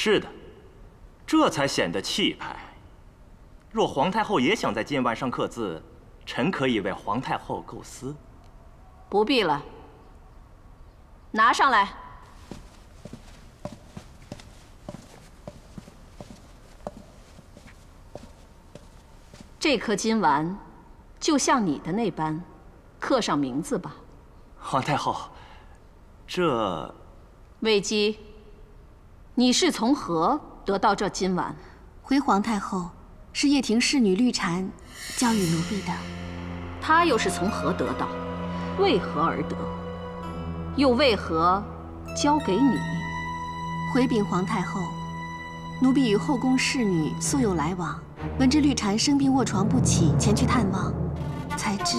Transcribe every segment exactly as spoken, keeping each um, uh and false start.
是的，这才显得气派。若皇太后也想在金碗上刻字，臣可以为皇太后构思。 不必了，拿上来。这颗金丸，就像你的那般，刻上名字吧。 皇太后，这…… 魏姬，你是从何得到这金丸？ 回皇太后，是掖庭侍女绿婵交与奴婢的。 她又是从何得到？为何而得？又为何交给你？ 回禀皇太后，奴婢与后宫侍女素有来往，闻知绿婵生病卧床不起，前去探望，才知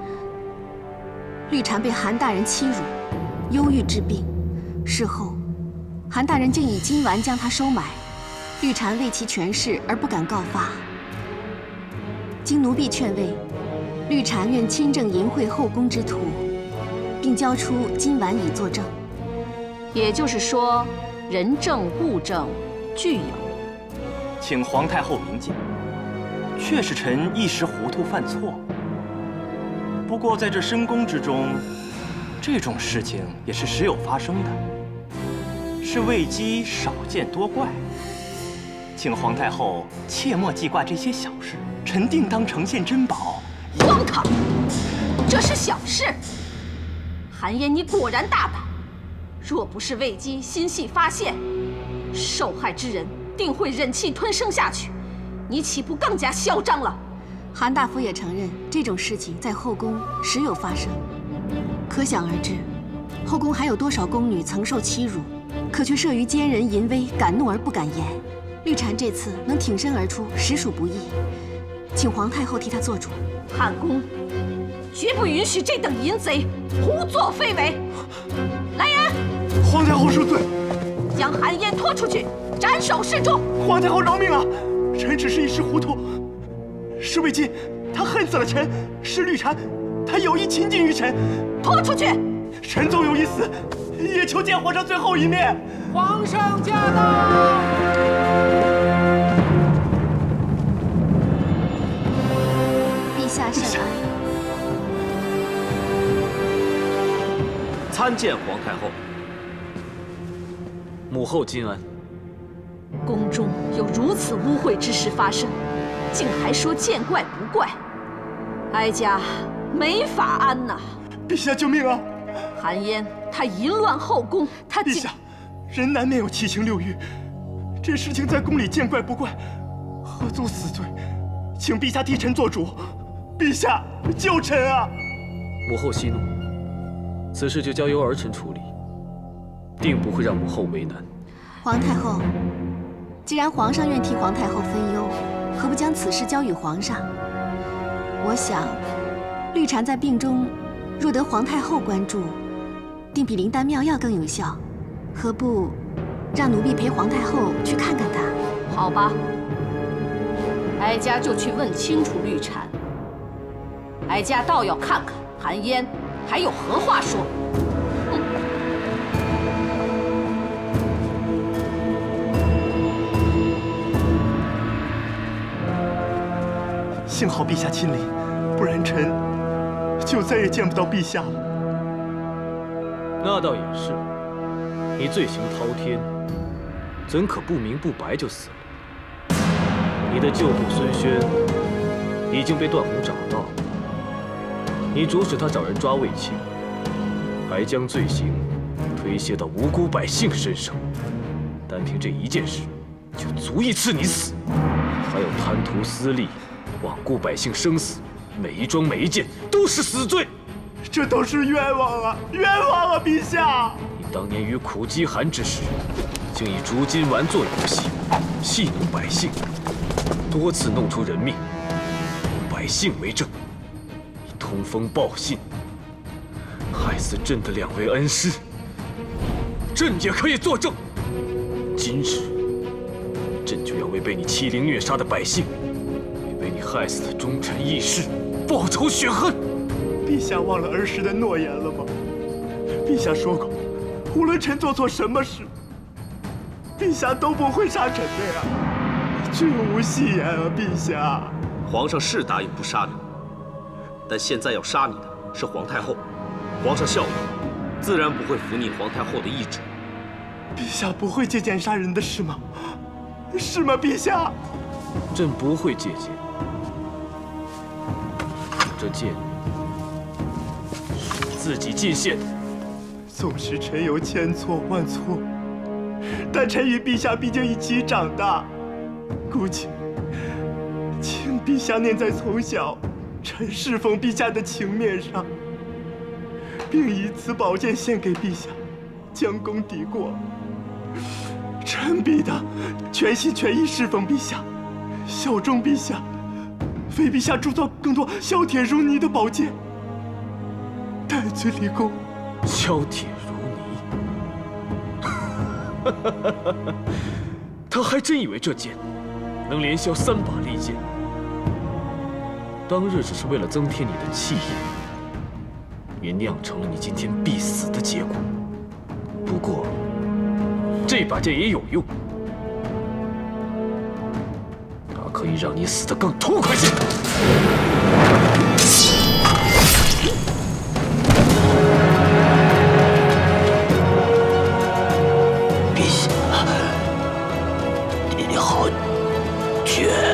绿婵被韩大人欺辱，忧郁之病。事后，韩大人竟以金丸将她收买，绿婵为其权势而不敢告发。经奴婢劝慰，绿婵愿亲政淫秽后宫之徒，并交出金丸以作证。 也就是说，人证物证俱有。 请皇太后明鉴，确是臣一时糊涂犯错。不过在这深宫之中，这种事情也是时有发生的，是魏姬少见多怪。请皇太后切莫记挂这些小事，臣定当呈现珍宝。 荒唐！这是小事。韩嫣，你果然大胆。若不是魏姬心细发现，受害之人定会忍气吞声下去，你岂不更加嚣张了？ 韩大夫也承认，这种事情在后宫时有发生。可想而知，后宫还有多少宫女曾受欺辱，可却慑于奸人淫威，敢怒而不敢言。绿婵这次能挺身而出，实属不易，请皇太后替她做主。 汉宫绝不允许这等淫贼胡作非为。来人！ 皇太后恕罪， 将韩嫣拖出去，斩首示众。 皇太后饶命啊！臣只是一时糊涂，是魏姬，她恨死了臣；是绿婵，她有意亲近于臣。 拖出去！ 臣纵有一死，也求见皇上最后一面。 皇上驾到！ 陛下圣安。 参见皇太后。母后金安。 宫中有如此污秽之事发生，竟还说见怪不怪，哀家没法安呐！ 陛下救命啊！ 韩嫣她淫乱后宫，她陛下，人难免有七情六欲，这事情在宫里见怪不怪，何足死罪？请陛下替臣做主，陛下救臣啊！ 母后息怒，此事就交由儿臣处理，定不会让母后为难。 皇太后，既然皇上愿替皇太后分忧，何不将此事交与皇上？我想，绿婵在病中，若得皇太后关注，定比灵丹妙药更有效。何不让奴婢陪皇太后去看看她？ 好吧，哀家就去问清楚绿婵。哀家倒要看看韩嫣还有何话说。哼！ 幸好陛下亲临，不然臣就再也见不到陛下了。 那倒也是，你罪行滔天，怎可不明不白就死了？你的舅父孙轩已经被段宏找到，你主使他找人抓卫青，还将罪行推卸到无辜百姓身上，单凭这一件事，就足以赐你死。还有贪图私利，罔顾百姓生死，每一桩每一件都是死罪。 这都是冤枉啊，冤枉啊，陛下！ 你当年于苦饥寒之时，竟以竹金丸做游戏，戏弄百姓，多次弄出人命，有百姓为证。你通风报信，害死朕的两位恩师，朕也可以作证。今日，朕就要为被你欺凌虐杀的百姓，为被你害死的忠臣义士报仇雪恨。 陛下忘了儿时的诺言了吗？陛下说过，无论臣做错什么事， 陛下都不会杀臣的呀，绝无戏言啊，陛下。 皇上是答应不杀你，但现在要杀你的是皇太后，皇上效你，自然不会服逆皇太后的懿旨。 陛下不会借剑杀人的是吗？是吗，陛下？ 朕不会借剑，这剑自己进献。 纵使臣有千错万错，但臣与陛下毕竟一起长大，故请，请陛下念在从小臣侍奉陛下的情面上，并以此宝剑献给陛下，将功抵过。臣必当全心全意侍奉陛下，效忠陛下，为陛下铸造更多削铁如泥的宝剑，戴罪立功。 削铁如泥，他还真以为这剑能连削三把利剑。当日只是为了增添你的气焰，也酿成了你今天必死的结果。不过，这把剑也有用，它可以让你死得更痛快些。 陛下，你好绝。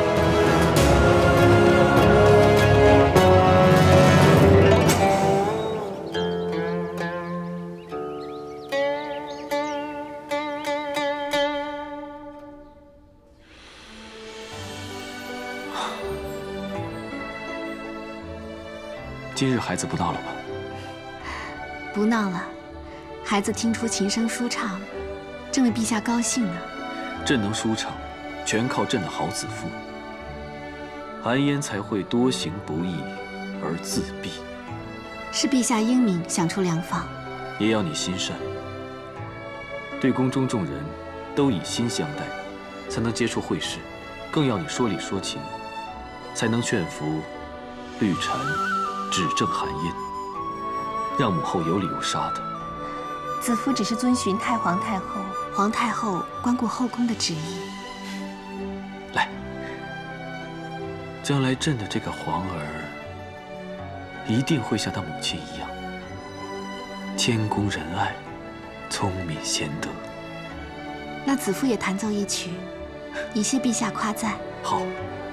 今日孩子不闹了吧？ 不闹了，孩子听出琴声舒畅，正为陛下高兴呢。 朕能舒畅，全靠朕的好子夫。韩嫣才会多行不义而自毙。 是陛下英明，想出良方。 也要你心善，对宫中众人都以心相待，才能接触会试；更要你说理说情，才能劝服绿婵指证韩嫣，让母后有理由杀他。 子夫只是遵循太皇太后、皇太后关顾后宫的旨意。 来，将来朕的这个皇儿，一定会像他母亲一样，谦恭仁爱，聪明贤德。 那子夫也弹奏一曲，以谢陛下夸赞。 好。